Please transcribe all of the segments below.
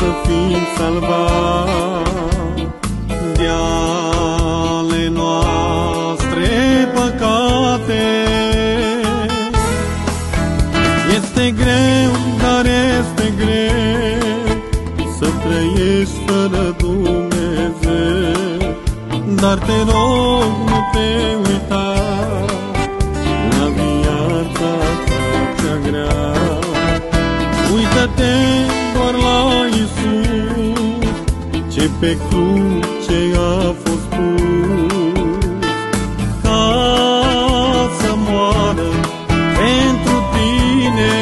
fim salvați de ale noastre păcate. Este greu, dar este greu să trăiești fără Dumnezeu, dar te rog, nu te uita la viața ta cea grea. Uită-te doar la Iisus, ce pe cruce a fost pus, ca să moară pentru tine.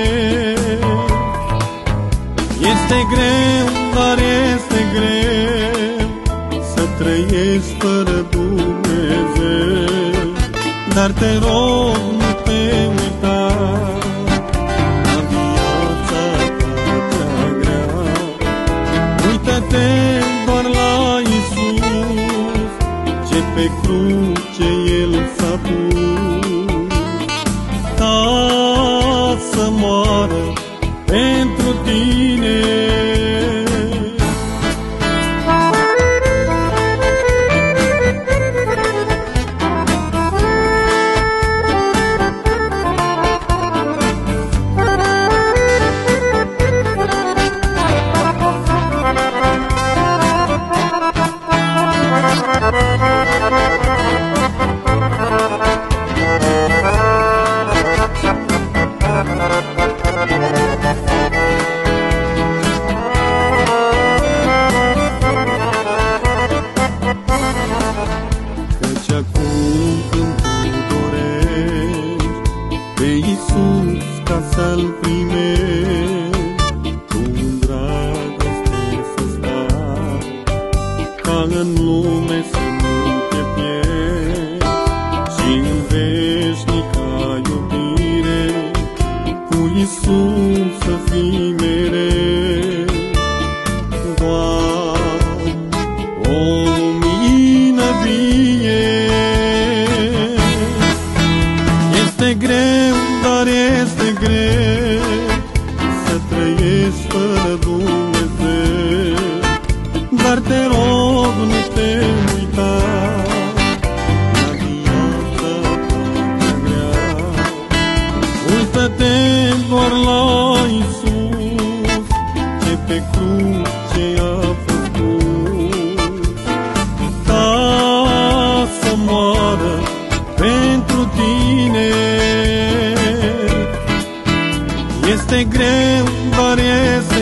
Este greu, dar este greu să trăiești fără Dumnezeu, dar te rog, nu te uita la viața ta cea grea. Uită-te doar la Iisus, ce pe cruce El s-a pus, ca să moară pentru tine. Căci acum când tu dorești pe Iisus ca să-L primești, tu în dragoste să stai, ca în lume să nu te pierzi, și în veșnica iubire cu Iisus să fii mereu. Doar o lumină vie. Este greu, dar este greu să trăiești fără Dumnezeu, dar te rog, nu te uita la viața ta grea. Uită-te doar la Iisus, ce pe cruce a fost pus, ca să moară pentru tine. Este greu, dar este